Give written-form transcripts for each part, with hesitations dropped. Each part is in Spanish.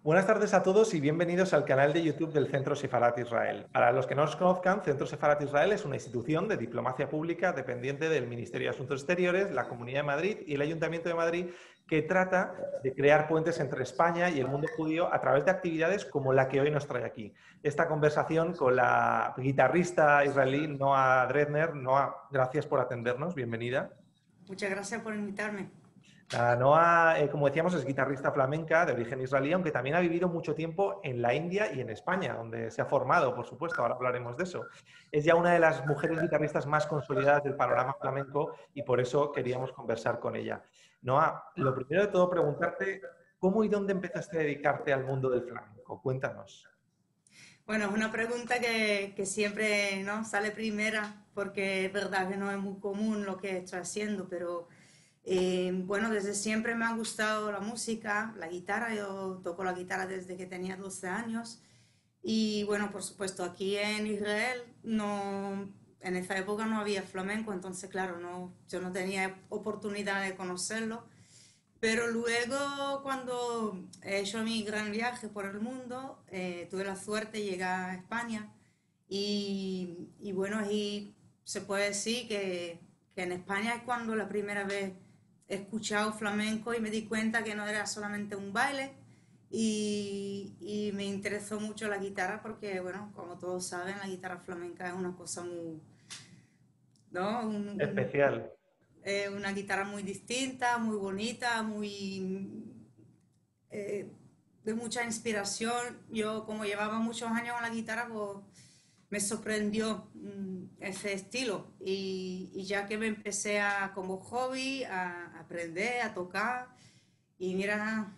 Buenas tardes a todos y bienvenidos al canal de YouTube del Centro Sefarat Israel. Para los que no nos conozcan, Centro Sefarat Israel es una institución de diplomacia pública dependiente del Ministerio de Asuntos Exteriores, la Comunidad de Madrid y el Ayuntamiento de Madrid, que trata de crear puentes entre España y el mundo judío a través de actividades como la que hoy nos trae aquí. Esta conversación con la guitarrista israelí Noa Dredner. Noa, gracias por atendernos, bienvenida. Muchas gracias por invitarme. Noa, como decíamos, es guitarrista flamenca de origen israelí, aunque también ha vivido mucho tiempo en la India y en España, donde se ha formado, por supuesto, ahora hablaremos de eso. Es ya una de las mujeres guitarristas más consolidadas del panorama flamenco y por eso queríamos conversar con ella. Noa, lo primero de todo preguntarte, ¿cómo y dónde empezaste a dedicarte al mundo del flamenco? Cuéntanos. Bueno, es una pregunta que siempre, ¿no?, sale primera, porque es verdad que no es muy común lo que estoy haciendo, pero bueno, desde siempre me ha gustado la música, la guitarra. Yo toco la guitarra desde que tenía 12 años. Y bueno, por supuesto, aquí en Israel no, en esa época no había flamenco, entonces claro, no, yo no tenía oportunidad de conocerlo. Pero luego, cuando he hecho mi gran viaje por el mundo, tuve la suerte de llegar a España y bueno, ahí se puede decir que en España es cuando la primera vez he escuchado flamenco y me di cuenta que no era solamente un baile y me interesó mucho la guitarra porque, bueno, como todos saben, la guitarra flamenca es una cosa muy, ¿no? Especial. Una guitarra muy distinta, muy bonita, muy eh, de mucha inspiración. Yo, como llevaba muchos años con la guitarra, pues me sorprendió ese estilo. Y ya que me empecé como hobby a aprender, a tocar, y mira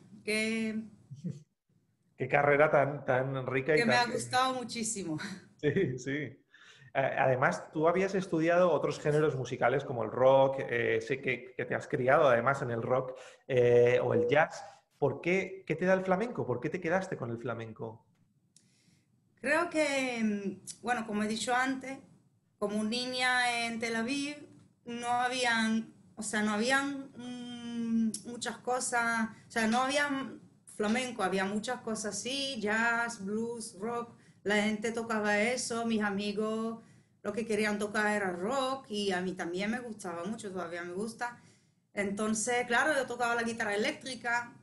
Qué carrera tan rica y que me tan... ha gustado muchísimo. Sí, sí. Además, tú habías estudiado otros géneros musicales como el rock, sé que te has criado además en el rock o el jazz. ¿Por qué? ¿Qué te da el flamenco? ¿Por qué te quedaste con el flamenco? Creo que, bueno, como he dicho antes, como niña en Tel Aviv, no habían, o sea, no habían muchas cosas, o sea, no había flamenco, había muchas cosas así, jazz, blues, rock, la gente tocaba eso, mis amigos lo que querían tocar era rock y a mí también me gustaba mucho, todavía me gusta. Entonces, claro, yo tocaba la guitarra eléctrica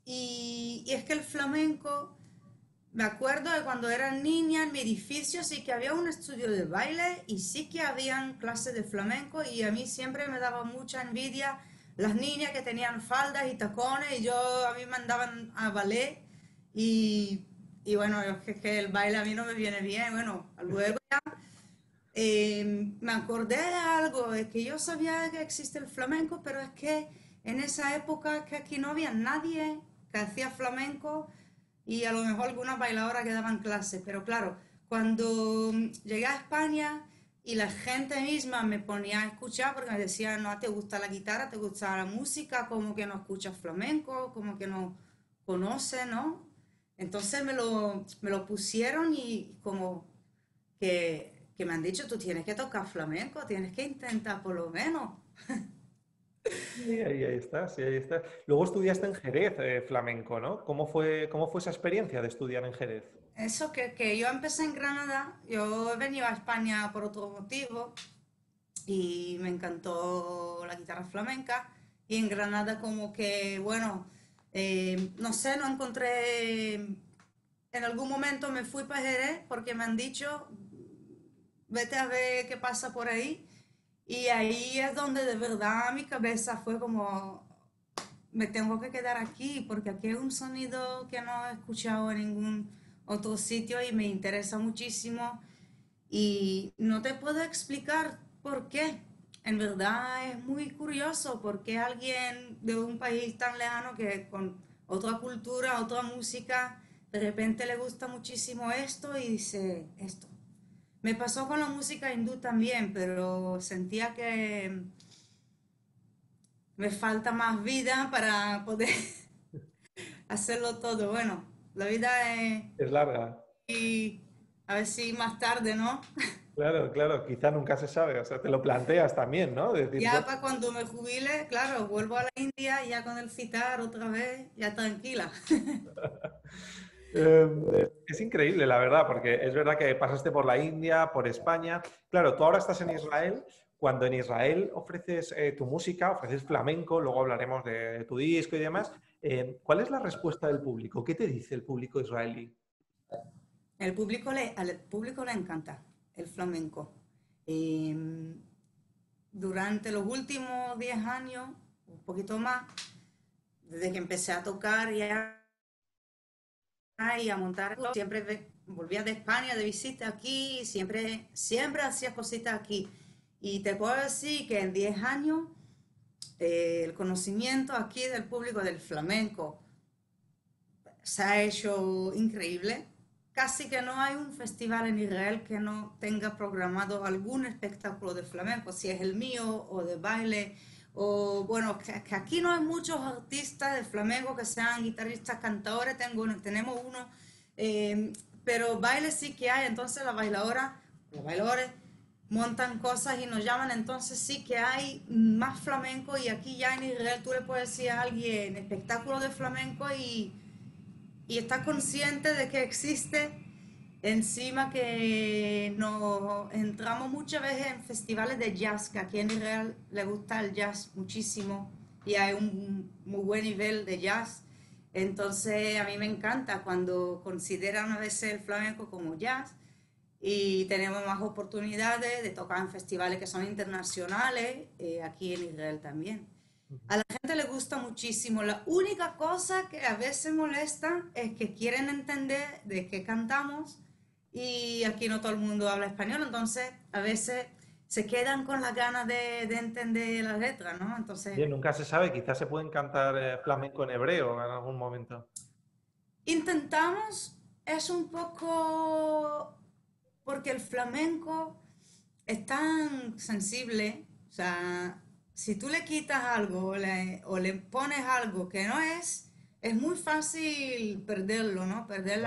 y es que el flamenco... Me acuerdo de cuando era niña en mi edificio sí que había un estudio de baile y sí que habían clases de flamenco y a mí siempre me daba mucha envidia las niñas que tenían faldas y tacones y yo a mí me mandaban a ballet y, y bueno, que el baile a mí no me viene bien. Bueno, luego ya me acordé de algo, es que yo sabía que existe el flamenco, pero es que en esa época que aquí no había nadie que hacía flamenco y a lo mejor algunas bailadoras que daban clases, pero claro, cuando llegué a España y la gente misma me ponía a escuchar porque me decía, no, te gusta la guitarra, te gusta la música, como que no escuchas flamenco, como que no conoces, ¿no? Entonces me lo pusieron y como que me han dicho, tú tienes que tocar flamenco, tienes que intentar por lo menos. Sí, ahí está, sí, ahí está. Luego estudiaste en Jerez, flamenco, ¿no? Cómo fue esa experiencia de estudiar en Jerez? Eso que yo empecé en Granada, yo he venido a España por otro motivo y me encantó la guitarra flamenca y en Granada como que, bueno, no sé, no encontré, en algún momento me fui para Jerez porque me han dicho, vete a ver qué pasa por ahí y ahí es donde de verdad mi cabeza fue como, me tengo que quedar aquí porque aquí hay un sonido que no he escuchado en ningún otro sitio y me interesa muchísimo y no te puedo explicar por qué. En verdad es muy curioso porque alguien de un país tan lejano que con otra cultura, otra música, de repente le gusta muchísimo esto y dice esto. Me pasó con la música hindú también, pero sentía que me falta más vida para poder hacerlo todo. Bueno, la vida es... Es larga. Y a ver si más tarde, ¿no? Claro, claro, quizá nunca se sabe. O sea, te lo planteas también, ¿no? De decir, Ya bueno, para cuando me jubile, claro, vuelvo a la India ya con el citar otra vez, ya tranquila. Es increíble, la verdad, porque es verdad que pasaste por la India, por España. Claro, tú ahora estás en Israel. Cuando en Israel ofreces tu música, ofreces flamenco, luego hablaremos de tu disco y demás, ¿cuál es la respuesta del público? ¿Qué te dice el público israelí? Al público le encanta el flamenco. Eh, Durante los últimos 10 años, un poquito más, desde que empecé a tocar y a montar, siempre volvía de España de visita aquí, siempre hacía cositas aquí. Y te puedo decir que en 10 años el conocimiento aquí del público del flamenco se ha hecho increíble. Casi que no hay un festival en Israel que no tenga programado algún espectáculo de flamenco, si es el mío o de baile, o bueno, que aquí no hay muchos artistas de flamenco que sean guitarristas, cantadores, tenemos uno, eh, pero baile sí que hay, entonces los bailadores montan cosas y nos llaman, entonces sí que hay más flamenco y aquí ya en Israel tú le puedes decir a alguien espectáculo de flamenco y está consciente de que existe. Encima que nos entramos muchas veces en festivales de jazz, que aquí en Israel le gusta el jazz muchísimo y hay un muy buen nivel de jazz. Entonces a mí me encanta cuando consideran a veces el flamenco como jazz y tenemos más oportunidades de tocar en festivales que son internacionales, aquí en Israel también. A la gente le gusta muchísimo. La única cosa que a veces molesta es que quieren entender de qué cantamos y aquí no todo el mundo habla español, entonces a veces se quedan con las ganas de entender las letras, ¿no? Entonces Bien, nunca se sabe, quizás se pueden cantar flamenco en hebreo en algún momento. intentamos, es un poco porque el flamenco es tan sensible, o sea, si tú le quitas algo o le pones algo que no es muy fácil perderlo, ¿no? Perder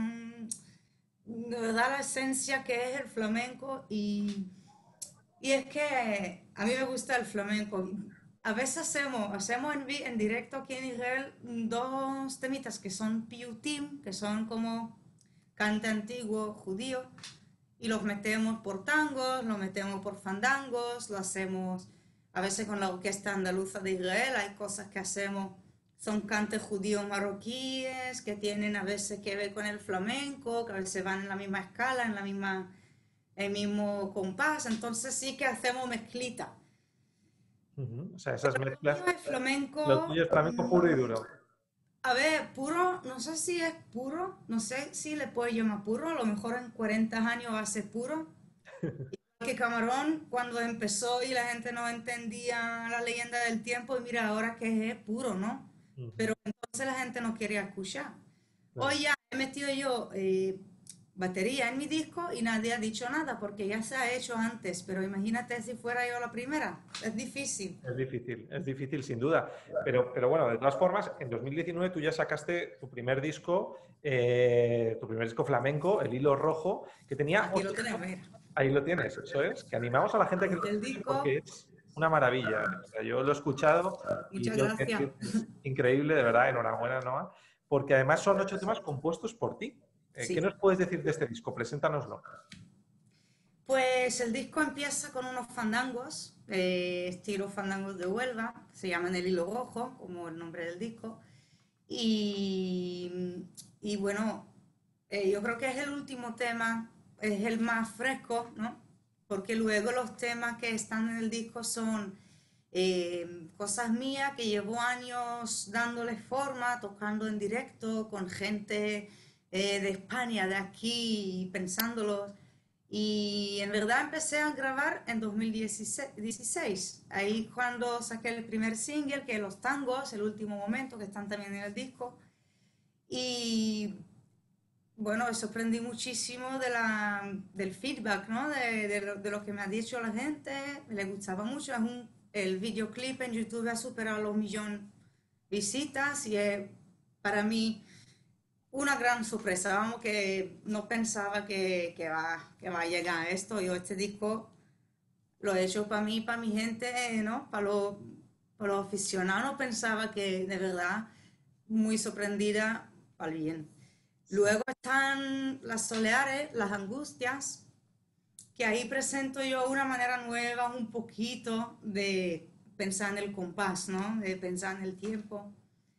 de verdad la esencia que es el flamenco y es que a mí me gusta el flamenco. A veces hacemos en directo aquí en Israel dos temitas que son piutim, que son como cante antiguo judío, y los metemos por tangos, los metemos por fandangos, lo hacemos a veces con la Orquesta Andaluza de Israel, hay cosas que hacemos, son cantes judíos marroquíes que tienen a veces que ver con el flamenco, que a veces van en la misma escala, el mismo compás, entonces sí que hacemos mezclita. Ujú. O sea, esas mezclas, El flamenco, lo tuyo es flamenco puro y duro. a ver, puro, no sé si es puro, no sé si le puedo llamar puro, a lo mejor en 40 años va a ser puro. Que Camarón cuando empezó y la gente no entendía la leyenda del tiempo, y mira ahora que es puro, ¿no? Ujú. Pero entonces la gente no quería escuchar. Claro. Hoy ya he metido yo batería en mi disco y nadie ha dicho nada porque ya se ha hecho antes, pero imagínate si fuera yo la primera, es difícil. Es difícil sin duda. Pero bueno, de todas formas, en 2019 tú ya sacaste tu primer disco flamenco, El Hilo Rojo, que tenía Aquí lo 8 tenemos, temas. mira. Ahí lo tienes, eso es. Que animamos a la gente a que lo El escuche disco, porque es una maravilla. O sea, yo lo he escuchado y muchas tengo que gracias. decir que es increíble, de verdad, enhorabuena, Noa. Porque además son 8 temas compuestos por ti. ¿Qué Sí. nos puedes decir de este disco? Preséntanoslo. Pues el disco empieza con unos fandangos, estilo fandangos de Huelva, se llaman El Hilo Rojo, como el nombre del disco. Y bueno, yo creo que es el último tema, es el más fresco, ¿no? Porque luego los temas que están en el disco son cosas mías que llevo años dándoles forma, tocando en directo con gente de España, de aquí, pensándolos. Y en verdad empecé a grabar en 2016. Ahí cuando saqué el primer single, que es Los Tangos, el último momento, que están también en el disco. Y bueno, me sorprendí muchísimo del feedback, ¿no? De lo que me ha dicho la gente. Le gustaba mucho. El videoclip en YouTube ha superado los 1 millón de visitas y es para mí una gran sorpresa, vamos, que no pensaba que va a llegar a esto. Yo este disco lo he hecho para mí, para mi gente, ¿no? Para los aficionados, no pensaba que de verdad muy sorprendida para el bien. Luego están las soleares, las angustias, que ahí presento yo una manera nueva, un poquito de pensar en el compás, ¿no? De pensar en el tiempo.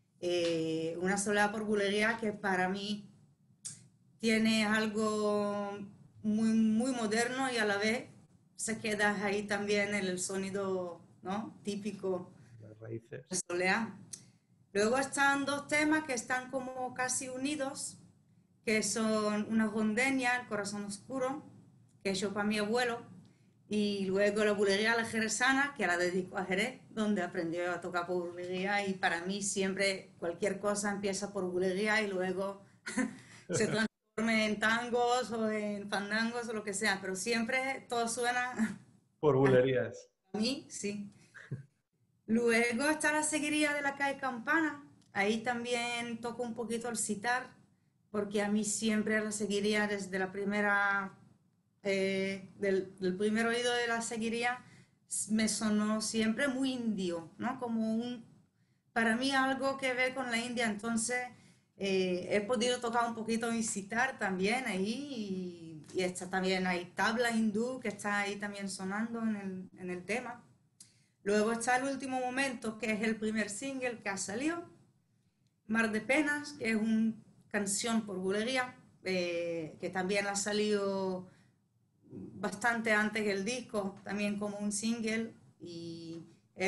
Una soleá por bulería que para mí tiene algo muy moderno y a la vez se queda ahí también el sonido, ¿no? Típico Las raíces. de soleá. Luego están dos temas que están como casi unidos, que son una rondenia, El corazón oscuro, que he hecho para mi abuelo, y luego la bulería La Jerezana, que la dedico a Jerez, donde aprendió a tocar por bulería, y para mí siempre cualquier cosa empieza por bulería y luego se transforma en tangos o en fandangos o lo que sea, pero siempre todo suena Por bulerías. a mí, sí. Luego está la seguiría de la calle Campana. Ahí también toco un poquito el sitar, porque a mí siempre la seguiría desde la primera, del primer oído de la seguiría, me sonó siempre muy indio, ¿no? Como para mí algo que ver con la India. Entonces he podido tocar un poquito mi sitar también ahí y está también, hay tabla hindú que está ahí también sonando en el tema. Luego está El último momento, que es el primer single que ha salido. Mar de Penas, que es una canción por bulería, que también ha salido bastante antes que el disco, también como un single. Y es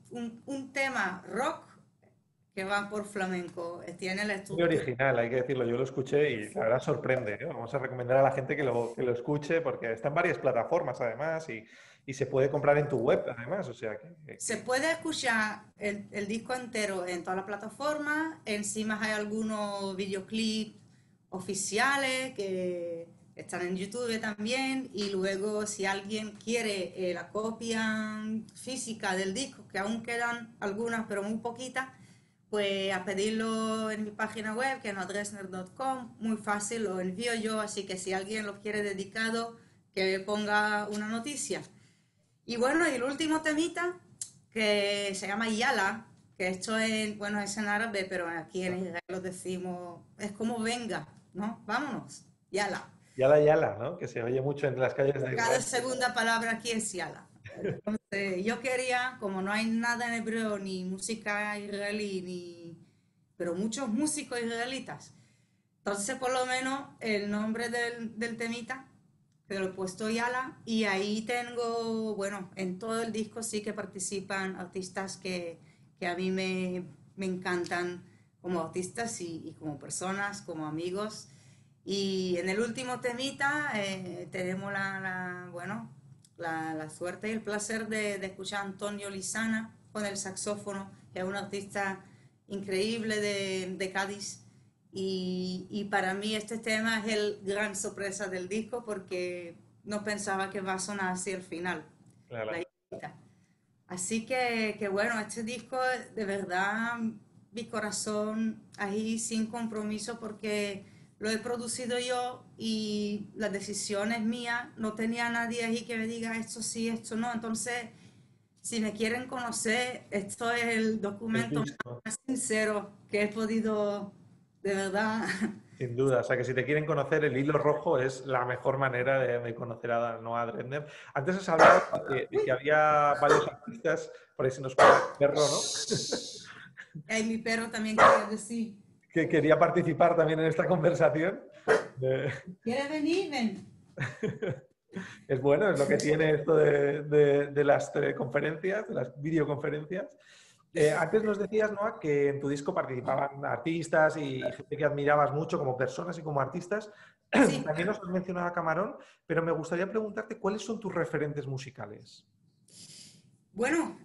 un tema rock que va por flamenco. Tiene la Muy estructura. original, hay que decirlo. Yo lo escuché y la verdad sorprende, ¿eh? Vamos a recomendar a la gente que lo escuche porque está en varias plataformas además y se puede comprar en tu web además. O sea Se puede escuchar el disco entero en todas las plataformas. Encima hay algunos videoclips oficiales que están en YouTube también. Y luego, si alguien quiere la copia física del disco, que aún quedan algunas, pero muy poquitas, pues a pedirlo en mi página web, que es nodresner.com. Muy fácil, lo envío yo. Así que si alguien lo quiere dedicado, que ponga una noticia. Y bueno, y el último temita que se llama Yala, que esto es, bueno, es en árabe, pero aquí en Israel lo decimos, es como venga, ¿no? Vámonos, Yala. Yala Yala, ¿no? Que se oye mucho en las calles de Cada Israel. segunda palabra aquí es Yala. Entonces, yo quería, como no hay nada en hebreo, ni música israelí, pero muchos músicos israelitas, entonces por lo menos el nombre del temita que lo he puesto Yala, y ahí tengo, bueno, en todo el disco sí que participan artistas que a mí me encantan como artistas y como personas, como amigos. Y en el último temita tenemos bueno, la suerte y el placer de escuchar a Antonio Lizana con el saxófono, que es un artista increíble de Cádiz. Y para mí este tema es el gran sorpresa del disco porque no pensaba que va a sonar así al final, la Claro. guitarra. Así que bueno, este disco de verdad, mi corazón ahí sin compromiso porque lo he producido yo y la decisión es mía, no tenía nadie ahí que me diga esto sí, esto no. Entonces, si me quieren conocer, esto es el El documento disco. más sincero que he podido, de verdad. Sin duda, o sea que si te quieren conocer, el hilo rojo es la mejor manera de conocer a Noah Dresner. Antes has hablado de que había varios artistas, por ahí se nos cuela el perro, ¿no? Y mi perro también quería decir, Que quería participar también en esta conversación. ¿quieres venir? Ven. Es bueno, es lo que tiene esto de las teleconferencias, de las videoconferencias. Antes nos decías, Noah, que en tu disco participaban artistas y gente que admirabas mucho como personas y como artistas. Sí, También nos has mencionado a Camarón, pero me gustaría preguntarte cuáles son tus referentes musicales. bueno,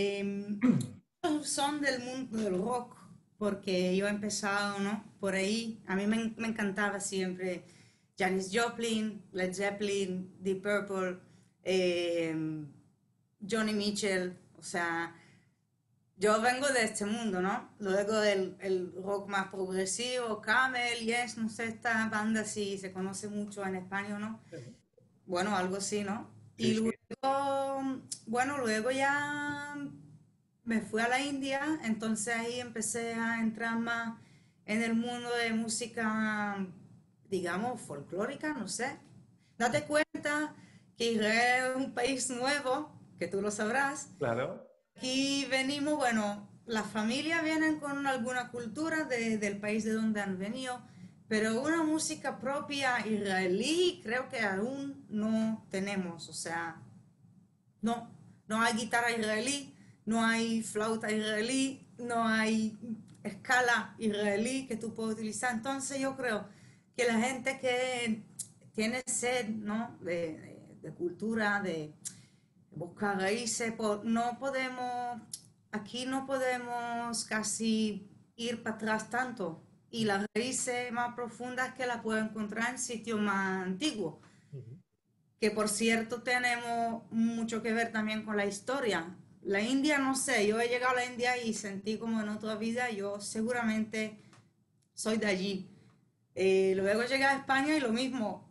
son del mundo del rock, porque yo he empezado, ¿no? Por ahí, a mí me encantaba siempre Janis Joplin, Led Zeppelin, Deep Purple, eh, Johnny Mitchell, o sea, yo vengo de este mundo, ¿no? Luego el rock más progresivo, Camel, Yes, no sé, esta banda si se conoce mucho en España o no. Bueno, algo así, ¿no? Sí, Y sí. luego, bueno, luego ya me fui a la India, entonces ahí empecé a entrar más en el mundo de música, digamos, folclórica, no sé. Date cuenta que Israel es un país nuevo, que tú lo sabrás. Claro. Aquí venimos, bueno, las familias vienen con alguna cultura del país de donde han venido, pero una música propia israelí creo que aún no tenemos. O sea, no, no hay guitarra israelí, no hay flauta israelí, no hay escala israelí que tú puedas utilizar. Entonces yo creo que la gente que tiene sed, ¿no? de cultura, de buscar raíces, no podemos, aquí no podemos casi ir para atrás tanto. Y las raíces más profundas que las puedo encontrar en sitios más antiguos, Ujú. que por cierto tenemos mucho que ver también con la historia. La India, no sé, yo he llegado a la India y sentí como en otra vida, yo seguramente soy de allí. Luego llegué a España y lo mismo,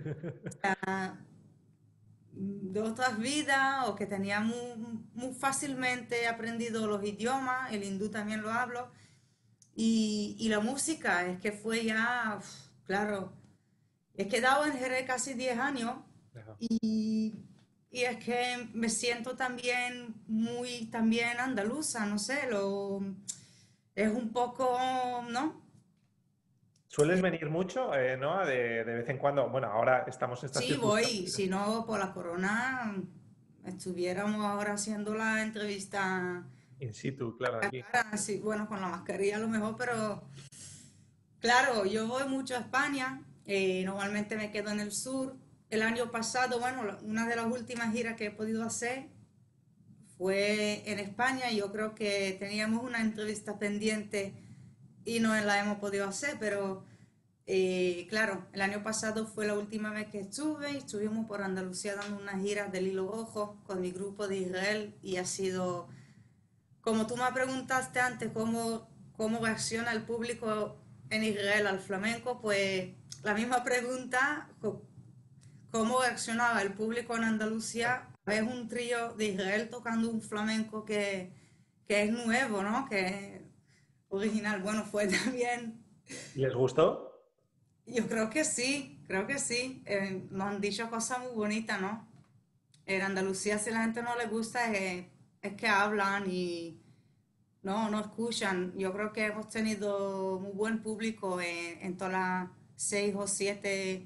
de otras vidas o que tenía muy fácilmente aprendido los idiomas, el hindú también lo hablo, y la música, es que fue ya, claro, he quedado en Jerez casi 10 años Claro. y, y es que me siento también muy también andaluza, no sé, es un poco, ¿no? ¿Sueles venir mucho, no? De vez en cuando. Bueno, ahora estamos en estas Sí, voy, circunstancias. si no por la corona estuviéramos ahora haciendo la entrevista In situ, claro, cara aquí. a cara, sí, bueno, con la mascarilla a lo mejor, pero claro, yo voy mucho a España, normalmente me quedo en el sur. El año pasado, bueno, una de las últimas giras que he podido hacer fue en España y yo creo que teníamos una entrevista pendiente y no la hemos podido hacer, pero claro, el año pasado fue la última vez que estuve y estuvimos por Andalucía dando unas giras del Hilo Rojo con mi grupo de Israel y ha sido, como tú me preguntaste antes, cómo reacciona el público en Israel al flamenco, pues la misma pregunta, cómo reaccionaba el público en Andalucía. Es un trío de Israel tocando un flamenco que es nuevo, ¿no? Que es original. Bueno, fue también, ¿Les gustó? yo creo que sí. Nos han dicho cosas muy bonitas, ¿no? En Andalucía, si la gente no le gusta, es que hablan y no escuchan. Yo creo que hemos tenido muy buen público en todas las 6 o 7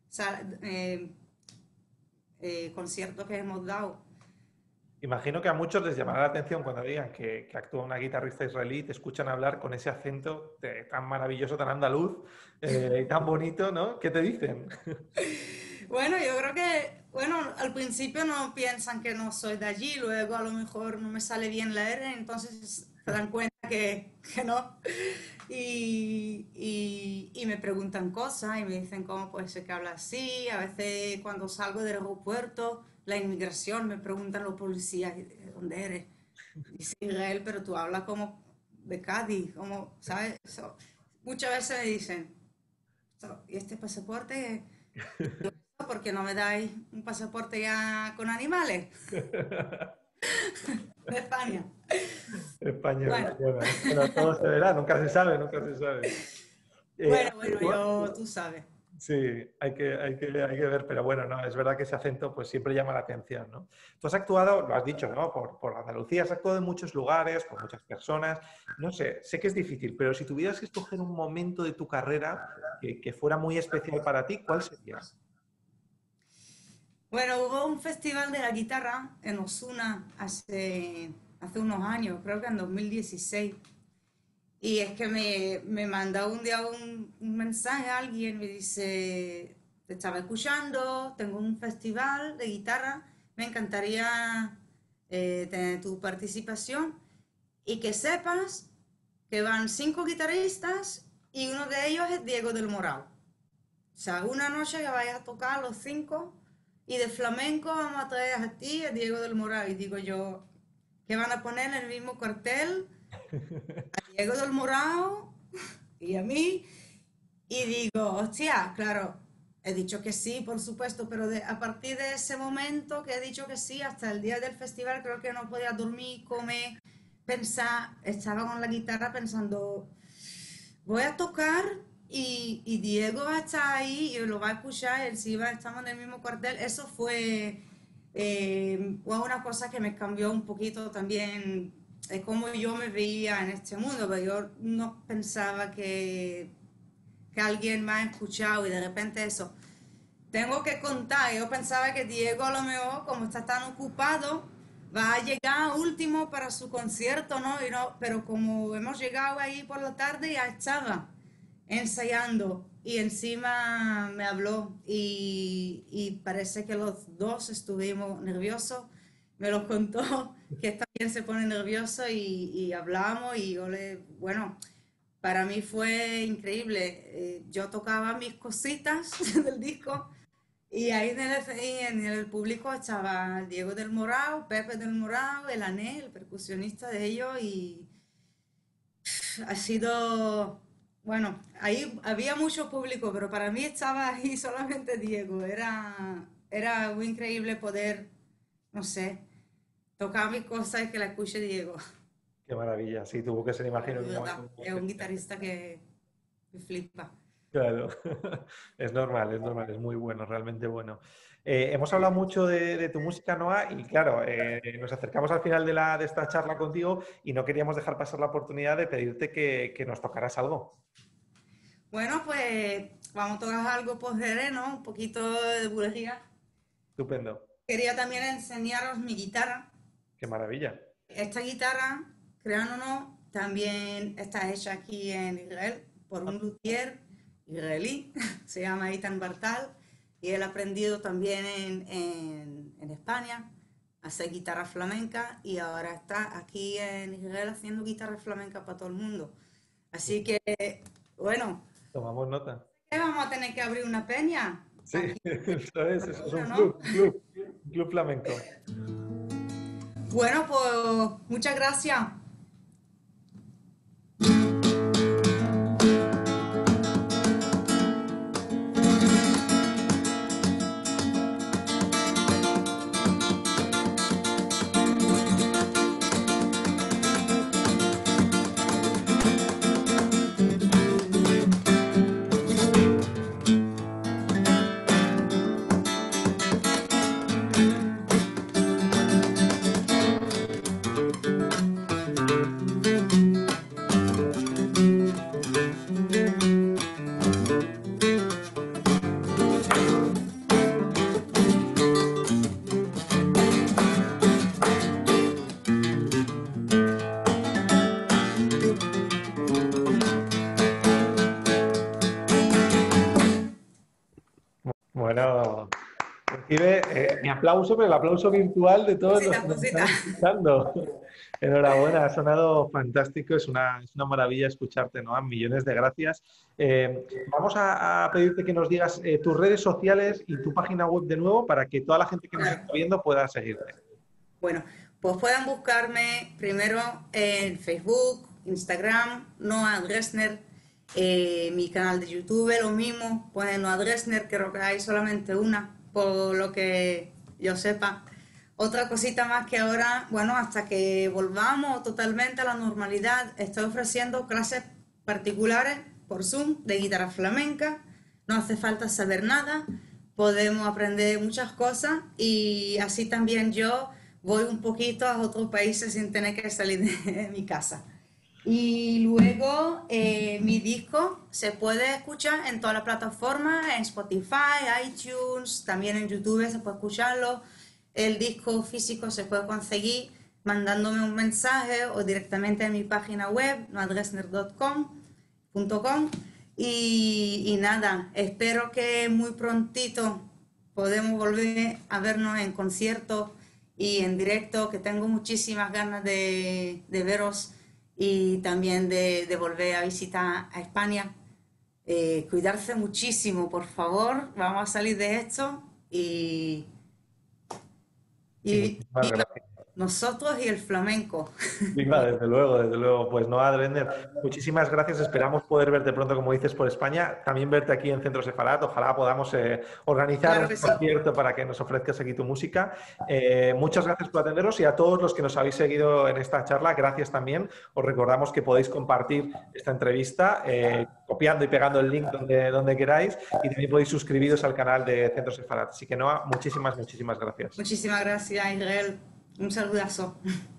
conciertos que hemos dado. Imagino que a muchos les llamará la atención cuando digan que actúa una guitarrista israelí y te escuchan hablar con ese acento tan maravilloso, tan andaluz, y tan bonito, ¿no? ¿Qué te dicen? Bueno, yo creo que, bueno, al principio no piensan que no soy de allí, luego a lo mejor no me sale bien la R, entonces se dan cuenta que no. Y me preguntan cosas y me dicen cómo puede ser que habla así. A veces cuando salgo del aeropuerto, la inmigración, me preguntan los policías, ¿de dónde eres? Dice Israel, pero tú hablas como de Cádiz, como, ¿sabes? Muchas veces me dicen, ¿y este pasaporte? ¿Por qué no me dais un pasaporte ya con animales de España? Español, Bueno, bueno, bueno, todo se verá, nunca se sabe, nunca se sabe. bueno, Hace- bueno, yo, tú sabes. Sí, hay que ver, pero bueno, no, es verdad que ese acento pues siempre llama la atención, ¿no? Tú has actuado, lo has dicho, ¿no? Por Andalucía, has actuado en muchos lugares, con muchas personas, no sé que es difícil, pero si tuvieras que escoger un momento de tu carrera que fuera muy especial para ti, ¿cuál sería? Bueno, hubo un festival de la guitarra en Osuna hace unos años, creo que en 2016. Y es que me manda un día un mensaje a alguien, me dice, te estaba escuchando, tengo un festival de guitarra, me encantaría tener tu participación y que sepas que van 5 guitarristas y uno de ellos es Diego del Moral. O sea, una noche que vayas a tocar los 5 y de flamenco vamos a traer a ti y a Diego del Moral. Y digo yo, que van a poner en el mismo cartel a Diego del Moral y a mí. Y digo, hostia, claro, he dicho que sí, por supuesto, pero a partir de ese momento que he dicho que sí, hasta el día del festival, creo que no podía dormir, comer, pensar, estaba con la guitarra pensando, voy a tocar y Diego va a estar ahí y lo va a escuchar, él sí va, estamos en el mismo cuartel. Eso fue una cosa que me cambió un poquito también cómo yo me veía en este mundo, pero yo no pensaba que alguien me ha escuchado y de repente eso. Tengo que contar, yo pensaba que Diego a lo mejor, como está tan ocupado, va a llegar último para su concierto, ¿no? Y no, pero como hemos llegado ahí por la tarde, ya estaba ensayando y encima me habló y parece que los dos estuvimos nerviosos. Me lo contó que también se pone nervioso y hablamos y bueno, para mí fue increíble. Yo tocaba mis cositas del disco y ahí en el público estaba Diego del Morao, Pepe del Morao, el Ané, el percusionista de ellos, y ha sido, bueno, ahí había mucho público, pero para mí estaba ahí solamente Diego. Era muy increíble poder, no sé, tocar mis cosas y que la escuche Diego. Qué maravilla. Sí, tuvo que ser, De imagino, un verdad, momento muy es un especial. guitarrista que me flipa. Claro, es normal, es muy bueno, realmente bueno. Hemos hablado mucho de tu música, Noa, y claro, nos acercamos al final de esta charla contigo y no queríamos dejar pasar la oportunidad de pedirte que nos tocaras algo. Bueno, pues vamos a tocar algo por Jerez, ¿no? Un poquito de bulería. Estupendo, Quería también enseñaros mi guitarra. qué maravilla. Esta guitarra, crean o no, también está hecha aquí en Israel por un luthier israelí, se llama Eitan Bartal, y él ha aprendido también en España a hacer guitarra flamenca y ahora está aquí en Israel haciendo guitarra flamenca para todo el mundo. Así que, bueno, Tomamos nota. ¿qué vamos a tener que abrir una peña? Sí, Aquí, eso es bueno, un ¿no? club, un club flamenco. Bueno, pues muchas gracias. Bueno, recibe mi aplauso, pero el aplauso virtual de todos los Cosita, que nos cosita. están escuchando. Enhorabuena, ha sonado fantástico, es una maravilla escucharte, ¿no? Millones de gracias. Vamos a pedirte que nos digas tus redes sociales y tu página web de nuevo para que toda la gente que nos Claro. está viendo pueda seguirte. Bueno, pues pueden buscarme primero en Facebook, Instagram, Noah Dresner, mi canal de YouTube, lo mismo, ponen Noah Dresner, creo que hay solamente una, por lo que yo sepa. Otra cosita más que ahora, bueno, hasta que volvamos totalmente a la normalidad, estoy ofreciendo clases particulares por Zoom de guitarra flamenca. No hace falta saber nada, podemos aprender muchas cosas y así también yo voy un poquito a otros países sin tener que salir de mi casa. Y luego mi disco se puede escuchar en todas las plataformas, en Spotify, iTunes, también en YouTube se puede escucharlo. El disco físico se puede conseguir mandándome un mensaje o directamente en mi página web, noadresner.com. Y nada, espero que muy prontito podemos volver a vernos en concierto y en directo, que tengo muchísimas ganas de veros y también de volver a visitar a España. Cuidarse muchísimo, por favor. Vamos a salir de esto y, Y y muchísimas gracias. nosotros y el flamenco. Viva, desde luego, desde luego. Pues no, Adrender, muchísimas gracias. Esperamos poder verte pronto, como dices, por España. También verte aquí en Centro Sefarat. Ojalá podamos organizar Claro un que sí. concierto para que nos ofrezcas aquí tu música. Muchas gracias por atenderos y a todos los que nos habéis seguido en esta charla, gracias también. Os recordamos que podéis compartir esta entrevista copiando y pegando el link donde queráis y también podéis suscribiros al canal de Centro Sefarat. Así que, Noa, muchísimas gracias. Muchísimas gracias, Israel. Un saludazo.